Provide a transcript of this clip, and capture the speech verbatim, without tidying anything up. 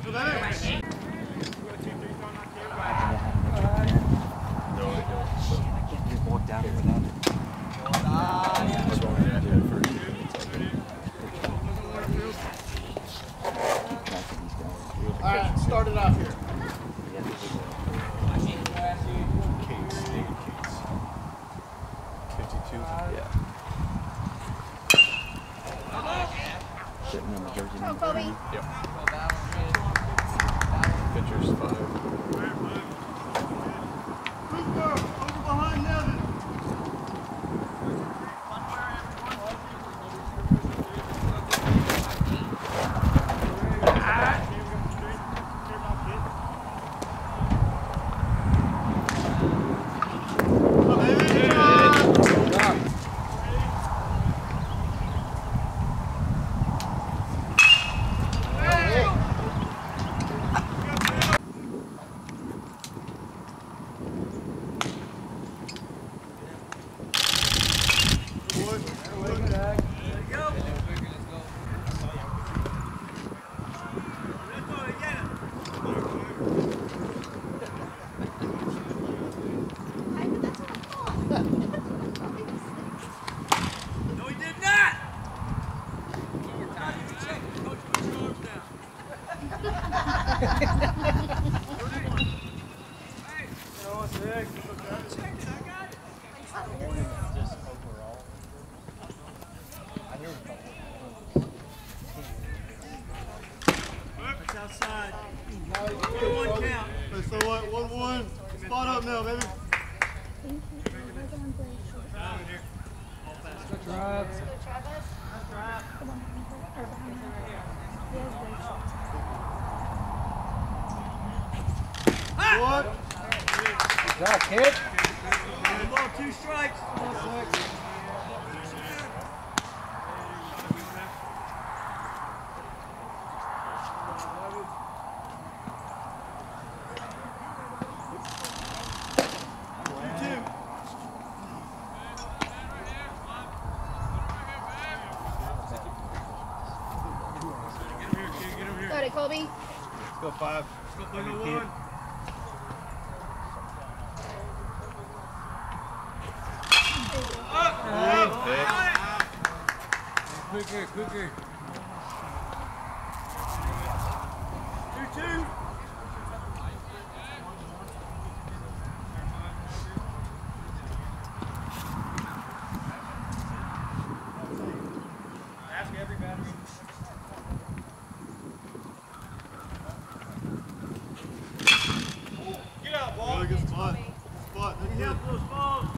Alright, start it off here. Cates, David Cates. fifty-two? Yeah. Sitting on the jersey. Go, Colby. Yep. Pitchers, five. Cooper, over behind Nevin. Outside. One count. So what? One one. Spot up now, baby. Drive. What? Good job, kid. Ball, two strikes. Got it, Colby. Let's go five. Let's go play no one. Quicker, quicker. Two, two. Ask every battery. Get out, ball. Really good spot. Spot. Help those balls.